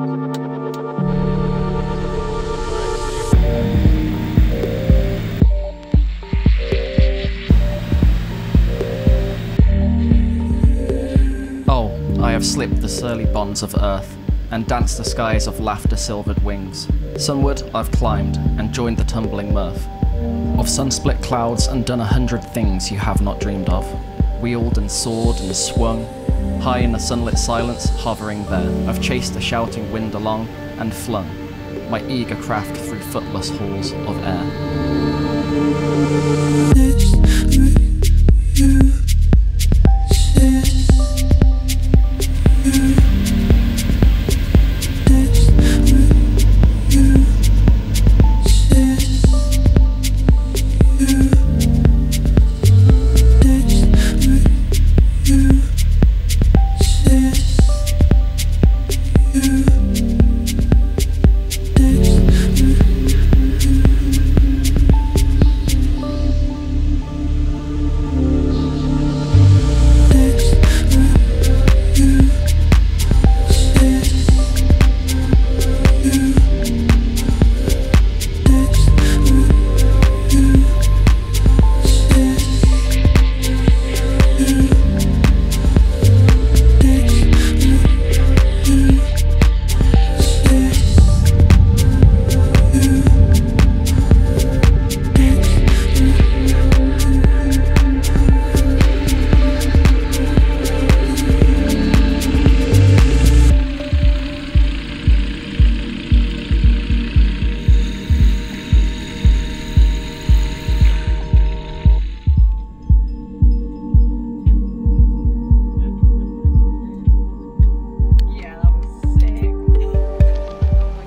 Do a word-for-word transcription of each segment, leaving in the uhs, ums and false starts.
I have slipped the surly bonds of earth, and danced the skies of laughter-silvered wings. Sunward I've climbed, and joined the tumbling mirth of sun-split clouds, and done a hundred things you have not dreamed of. Wheeled and soared and swung, high in the sunlit silence, hovering there. I've chased the shouting wind along, and flung my eager craft through footless halls of air.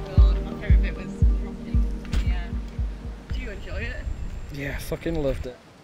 Yeah, fucking loved it.